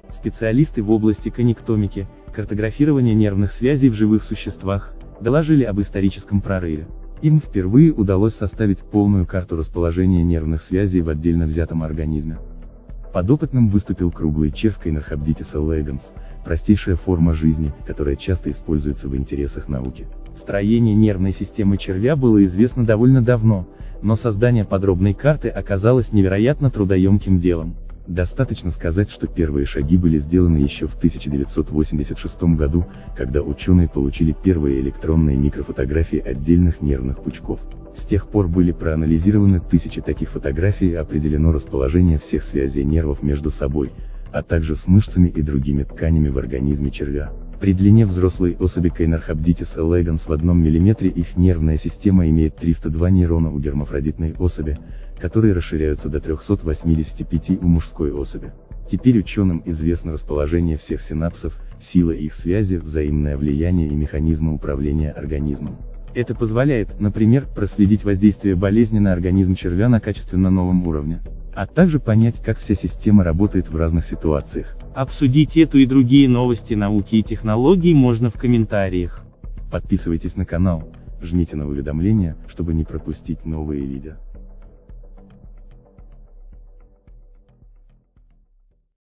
Специалисты в области коннектомики, картографирования нервных связей в живых существах, доложили об историческом прорыве. Им впервые удалось составить полную карту расположения нервных связей в отдельно взятом организме. Подопытным выступил круглый червь Caenorhabditis elegans, простейшая форма жизни, которая часто используется в интересах науки. Строение нервной системы червя было известно довольно давно, но создание подробной карты оказалось невероятно трудоемким делом. Достаточно сказать, что первые шаги были сделаны еще в 1986 году, когда ученые получили первые электронные микрофотографии отдельных нервных пучков. С тех пор были проанализированы тысячи таких фотографий и определено расположение всех связей нервов между собой, а также с мышцами и другими тканями в организме червя. При длине взрослой особи Caenorhabditis elegans в 1 мм их нервная система имеет 302 нейрона у гермафродитной особи, которые расширяются до 385 у мужской особи. Теперь ученым известно расположение всех синапсов, сила их связи, взаимное влияние и механизмы управления организмом. Это позволяет, например, проследить воздействие болезни на организм червя на качественно новом уровне, а также понять, как вся система работает в разных ситуациях. Обсудить эту и другие новости науки и технологий можно в комментариях. Подписывайтесь на канал, жмите на уведомления, чтобы не пропустить новые видео.